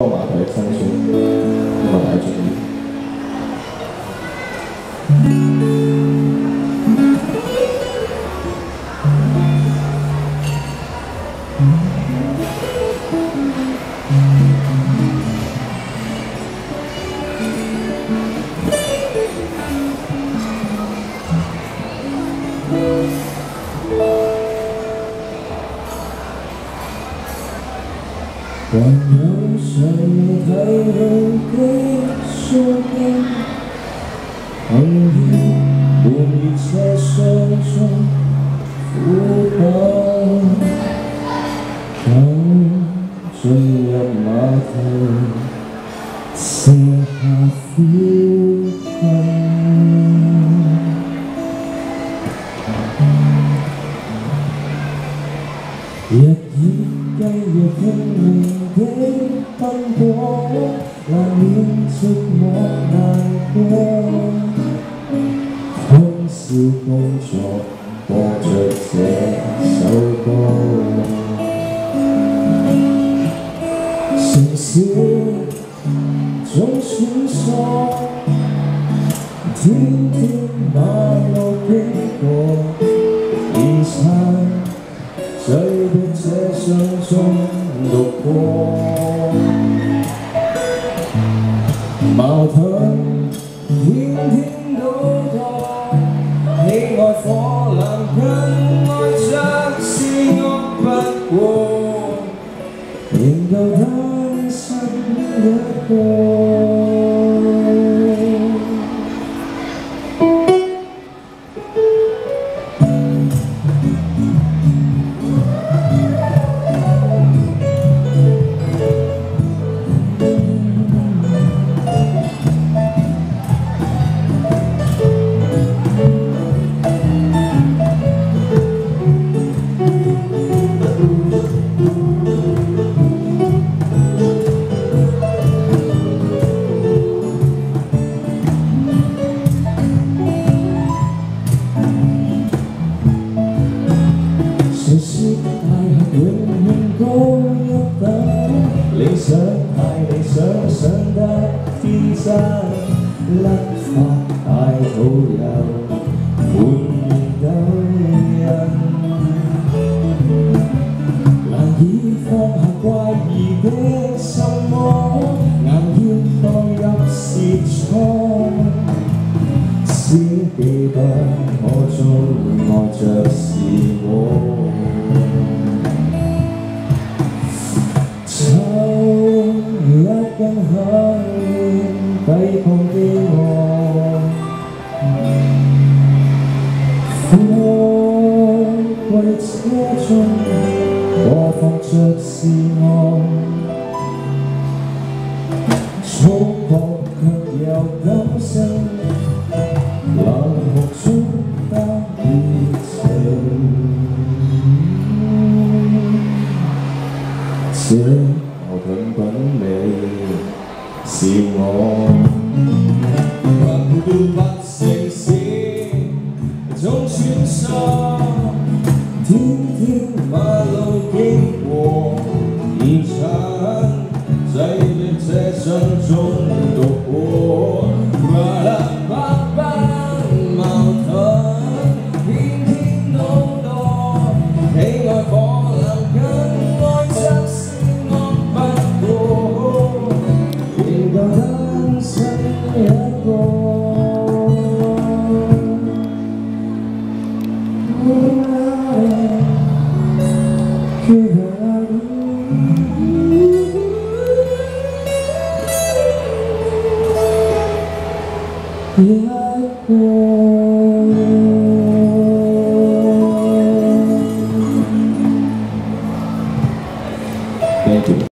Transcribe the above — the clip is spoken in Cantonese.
碼頭的辛酸，希望大家中意。還有誰睇去的瞬間，幸願伴熱車廂中苦等，等進入碼頭，卸下苦困。日以繼夜拼命的奔波，難免寂寞難過。通宵工作，播着這首歌。城市總穿梭，天天馬路經過，現實在的這廂中度過，矛盾天天都多，喜愛火男更愛着是惡不過，仍舊單身一個。理想太理想，想得天真，甩髮太好友，滿面抖印，難以放下怪異的心魔，硬要墮入是錯，只記得我終愛着是我。跟下抵抗飢餓，貨櫃車中播放着是我，粗暴卻有感性，冷酷中得熱情。這矛盾品味是我，混亂不城市總穿梭，天天馬路經過，現場在的這廂中度過，百般矛盾，天天都多，喜愛火男更愛着是我不過，仍舊單身一個。一個。